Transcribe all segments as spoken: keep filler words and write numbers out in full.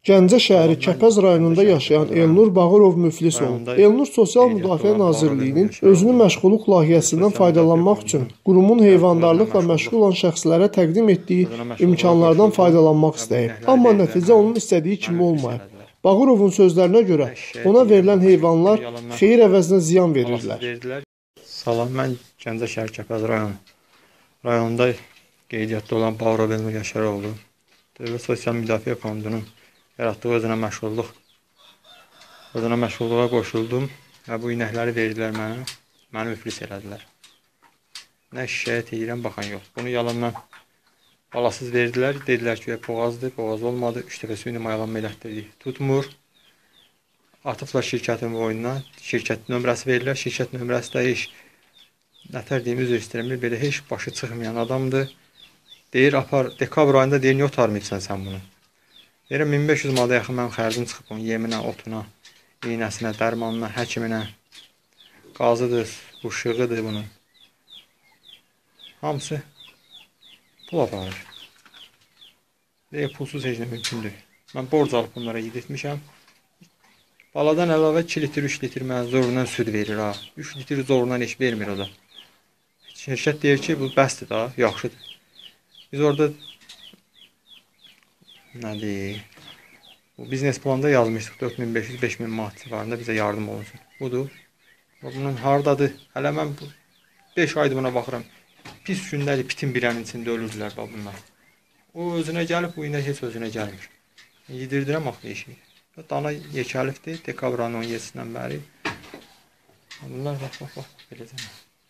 Gəncə şəhəri Kəpəz rayonunda yaşayan Elnur Bağırov müflis olub. Elnur Sosial Müdafiə Nazirliyinin özünü məşğulluq layihəsindən faydalanmaq üçün qurumun heyvandarlıqla məşğul olan şəxslərə təqdim etdiyi imkanlardan faydalanmaq istəyib. Amma nəticə onun istədiyi kimi olmayıb. Bağırovun sözlərinə görə ona verilən heyvanlar xeyir əvəzinə ziyan verirlər. Salam, mən Gəncə şəhəri Kəpəz rayon rayonunda qeydiyyatda olan Bağırov Elnur Yaşaroğlu. Dövlət Sosial Müdafiə Fondunun yaratdığı özünə məşğulluq, özünə məşğulluğa qoşuldum və bu inəkləri verdilər mənə, məni müflis elədilər. Nə şikayət edirəm, baxan yox. Bunu yalandan balasız verdilər, dedilər ki, boğazdır, boğaz olmadı, üç dəfə süni mayalanma elətdirdik, tutmur. Atıflar şirkətin boynuna, şirkət nömrəsi verirlər, şirkət nömrəsi də heç, nətər deyim, üzr istəyirəm, belə heç başı çıxmayan adamdır. Deyir, apar, dekabr ayında deyir, niyə otarmayıbsan sən bunu? Deyirəm, min beş yüz manata yaxın mənim xərcim çıxıb onun yeminə, otuna, iynəsinə, dərmanına, həkiminə, qazıdır, uşığıdır bunun. Hamısı pul aparır. Deyir, pulsuz heç nə mümkündür. Mən borc alıb bunlara yedirtmişəm. Baladan əlavə iki litr, üç litr mənə zorundan süd verir ha. üç litr zorundan heç vermir o da. Şirkət deyir ki, bu bəsdir da, yaxşıdır. Biz orada nədir? Bu biznes planda yazmışdıq dörd min beş yüz beş min manat civarında bizə yardım olunsun. Budur. Bunun hardadır? Hələ mən beş aydır buna baxıram. Pis gündədir, pitin birənin içində ölürdülər bunlar. O özünə gəlib, bu inək heç özünə gəlmir. Yedirdirəm axı eşiyi. Dana yekəlifdir, dekabr ayının on yedisindən bəri. Bunlar bax, bax, bax, beləcə.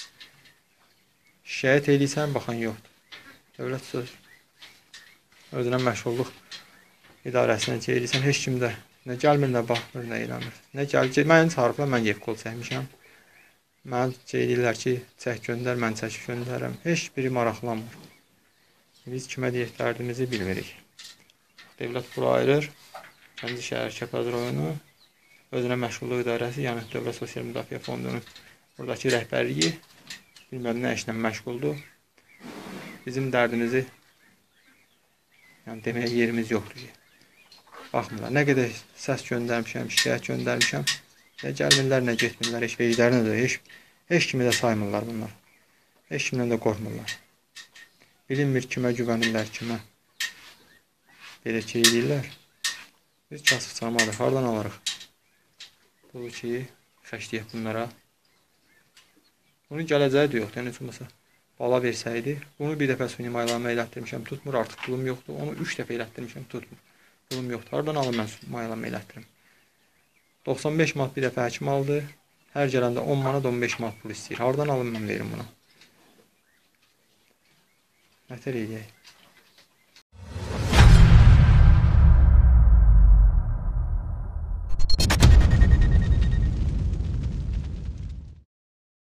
Şikayət edirsən, baxan yoxdur. Dövlət söz özünə məşğulluq idarəsindən çeyirirsən, heç kimdə nə gəlmir, nə baxmır, nə eləmir. Nə gəlir, mən çağırıblar, mən yef kol çəkmişəm. Mən deyirlər ki, çək göndər, mən çək göndərəm. Heç biri maraqlanmır. Biz kimə deyək, dərdimizi bilmirik. Dövlət bura ayırır. Gəncə şəhəri Kəpəz rayonu özünə məşğulluq idarəsi, yəni Dövlət Sosial Müdafiə Fondunun buradakı rəhbərliyi bilməm nə işlə məşğuldur. Bizim dərdimizi yəni deməyə yerimiz yoxdur ki. Baxmırlar. Nə qədər səs göndərmişəm, şikayət göndərmişəm. Nə gəlmirlər, nə getmirlər. Heç veclərinə də, heç, heç kimi də saymırlar bunlar. Heç kimdən də qorxmurlar. Bilinmir kimə güvənirlər, kimə belə şey edirlər. Biz kasıb çalmadıq. Hardan alırıq? Bu ki, xəşliyət bunlara. Bunun gələcəyi də yoxdur. Yəni, olmasa bala versəydi, bunu bir dəfə süni mayalanma elətdirmişəm, tutmur, artıq pulum yoxdur. Onu üç dəfə elətdirmişəm, tutmur. Pulum yoxdur. Hardan alım mən mayalanma elətdirim? doxsan beş manat bir dəfə həkim aldı. Hər gələndə on manat on beş manat pul istəyir. Hardan alım mən verim buna? Nətər eləyək?